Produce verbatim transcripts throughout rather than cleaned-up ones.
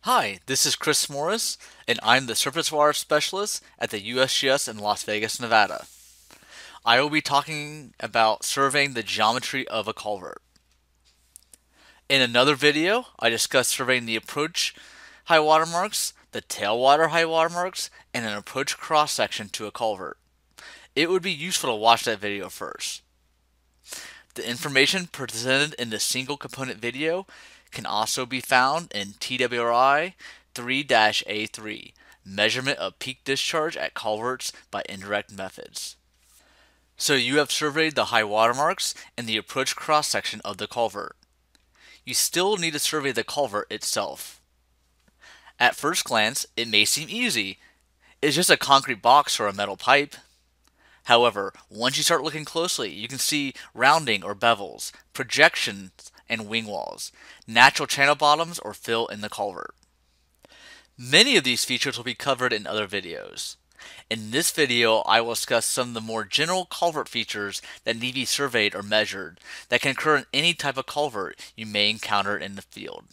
Hi, this is Chris Morris, and I'm the Surface Water Specialist at the U S G S in Las Vegas, Nevada. I will be talking about surveying the geometry of a culvert. In another video, I discussed surveying the approach high water marks, the tailwater high water marks, and an approach cross section to a culvert. It would be useful to watch that video first. The information presented in the single component video can also be found in T W R I three A three, Measurement of Peak Discharge at Culverts by Indirect Methods. So you have surveyed the high water marks and the approach cross section of the culvert. You still need to survey the culvert itself. At first glance, it may seem easy. It's just a concrete box or a metal pipe. However, once you start looking closely, you can see rounding or bevels, projections and wing walls, natural channel bottoms or fill in the culvert. Many of these features will be covered in other videos. In this video, I will discuss some of the more general culvert features that need to be surveyed or measured that can occur in any type of culvert you may encounter in the field.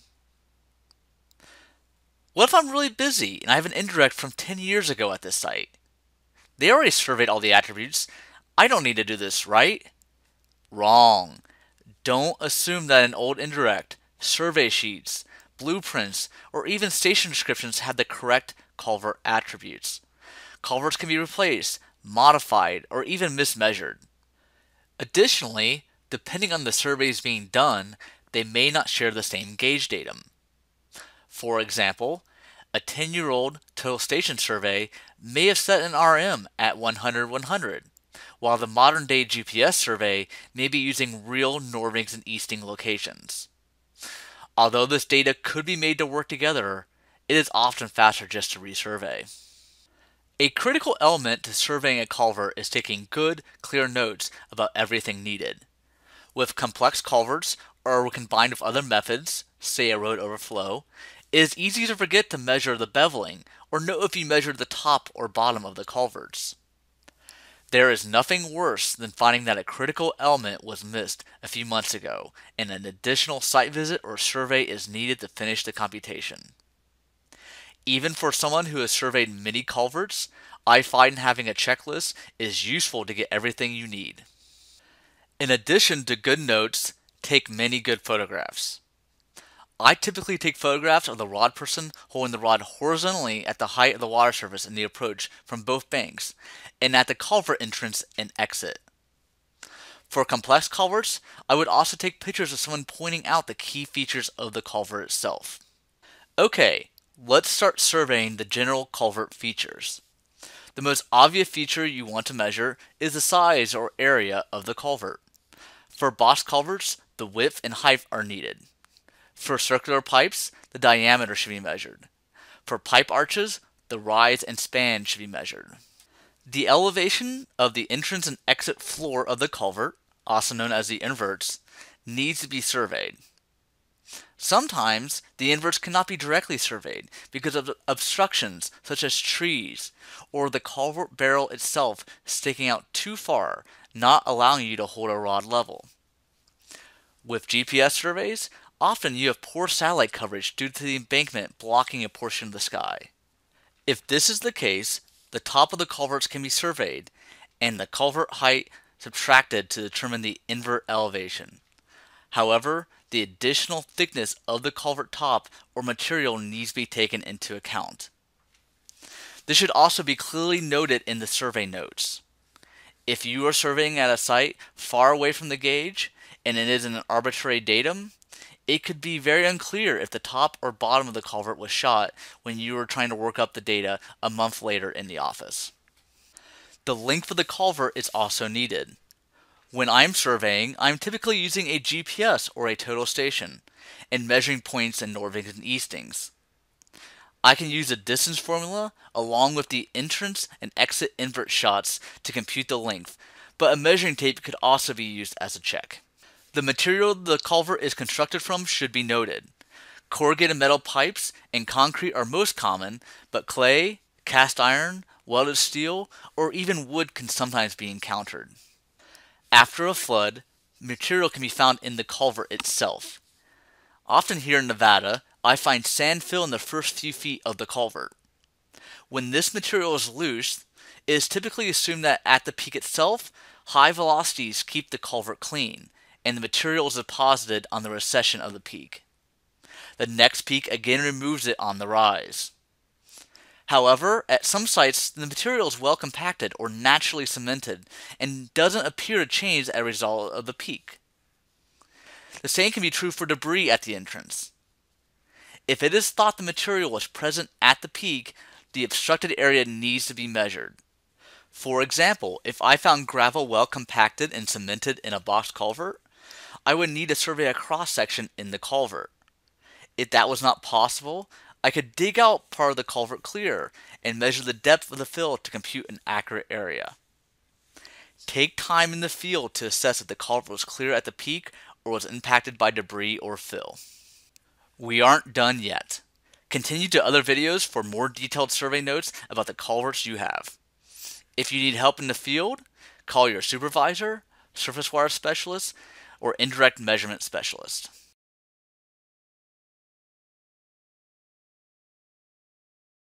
What if I'm really busy and I have an indirect from ten years ago at this site? They already surveyed all the attributes. I don't need to do this, right? Wrong. Don't assume that an old indirect, survey sheets, blueprints, or even station descriptions have the correct culvert attributes. Culverts can be replaced, modified, or even mismeasured. Additionally, depending on the surveys being done, they may not share the same gauge datum. For example, a ten-year-old total station survey may have set an R M at one hundred one hundred, while the modern-day G P S survey may be using real northings and easting locations. Although this data could be made to work together, it is often faster just to resurvey. A critical element to surveying a culvert is taking good, clear notes about everything needed. With complex culverts, or combined with other methods, say a road overflow, it is easy to forget to measure the beveling or know if you measured the top or bottom of the culverts. There is nothing worse than finding that a critical element was missed a few months ago and an additional site visit or survey is needed to finish the computation. Even for someone who has surveyed many culverts, I find having a checklist is useful to get everything you need. In addition to good notes, take many good photographs. I typically take photographs of the rod person holding the rod horizontally at the height of the water surface in the approach from both banks, and at the culvert entrance and exit. For complex culverts, I would also take pictures of someone pointing out the key features of the culvert itself. Okay, let's start surveying the general culvert features. The most obvious feature you want to measure is the size or area of the culvert. For box culverts, the width and height are needed. For circular pipes, the diameter should be measured. For pipe arches, the rise and span should be measured. The elevation of the entrance and exit floor of the culvert, also known as the inverts, needs to be surveyed. Sometimes the inverts cannot be directly surveyed because of obstructions such as trees or the culvert barrel itself sticking out too far, not allowing you to hold a rod level. With G P S surveys, often you have poor satellite coverage due to the embankment blocking a portion of the sky. If this is the case, the top of the culverts can be surveyed and the culvert height subtracted to determine the invert elevation. However, the additional thickness of the culvert top or material needs to be taken into account. This should also be clearly noted in the survey notes. If you are surveying at a site far away from the gauge and it is an arbitrary datum, it could be very unclear if the top or bottom of the culvert was shot when you were trying to work up the data a month later in the office. The length of the culvert is also needed. When I'm surveying, I'm typically using a G P S or a total station and measuring points in northings and eastings. I can use a distance formula along with the entrance and exit invert shots to compute the length, but a measuring tape could also be used as a check. The material the culvert is constructed from should be noted. Corrugated metal pipes and concrete are most common, but clay, cast iron, welded steel, or even wood can sometimes be encountered. After a flood, material can be found in the culvert itself. Often here in Nevada, I find sand fill in the first few feet of the culvert. When this material is loose, it is typically assumed that at the peak itself, high velocities keep the culvert clean, and the material is deposited on the recession of the peak. The next peak again removes it on the rise. However, at some sites, the material is well compacted or naturally cemented and doesn't appear to change as a result of the peak. The same can be true for debris at the entrance. If it is thought the material was present at the peak, the obstructed area needs to be measured. For example, if I found gravel well compacted and cemented in a box culvert, I would need to survey a cross-section in the culvert. If that was not possible, I could dig out part of the culvert clear and measure the depth of the fill to compute an accurate area. Take time in the field to assess if the culvert was clear at the peak or was impacted by debris or fill. We aren't done yet. Continue to other videos for more detailed survey notes about the culverts you have. If you need help in the field, call your supervisor, surface water specialist, or indirect measurement specialist.